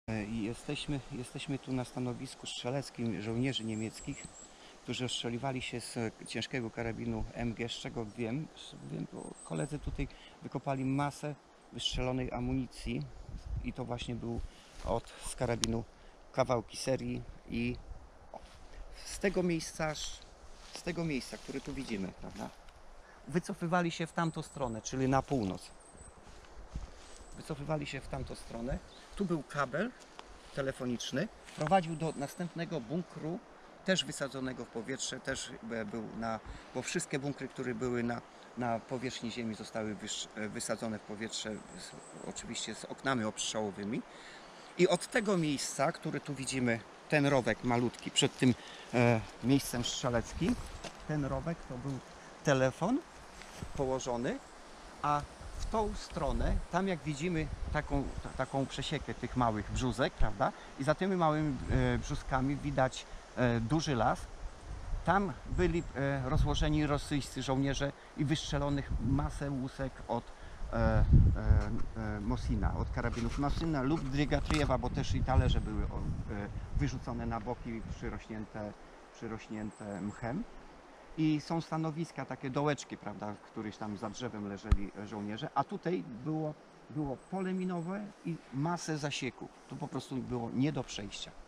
I jesteśmy tu na stanowisku strzeleckim żołnierzy niemieckich, którzy ostrzeliwali się z ciężkiego karabinu MG, z czego wiem, bo koledzy tutaj wykopali masę wystrzelonej amunicji i to właśnie był z karabinu kawałki serii i z tego miejsca, które tu widzimy, prawda, wycofywali się w tamtą stronę, czyli na północ. Wycofywali się w tamtą stronę. Tu był kabel telefoniczny, prowadził do następnego bunkru, też wysadzonego w powietrze, też był bo wszystkie bunkry, które były na powierzchni ziemi, zostały wysadzone w powietrze, oczywiście z oknami ostrzałowymi. I od tego miejsca, który tu widzimy, ten rowek malutki przed tym miejscem strzeleckim, ten rowek to był telefon położony, a w tą stronę, tam jak widzimy taką przesiekę tych małych brzózek, prawda? I za tymi małymi brzózkami widać duży las. Tam byli rozłożeni rosyjscy żołnierze i wystrzelonych masę łusek od Mosina, od karabinów Mosina lub Drygatriewa, bo też i talerze były wyrzucone na boki, przyrośnięte mchem. I są stanowiska, takie dołeczki, prawda, w których tam za drzewem leżeli żołnierze, a tutaj było pole minowe i masę zasieków. Tu po prostu było nie do przejścia.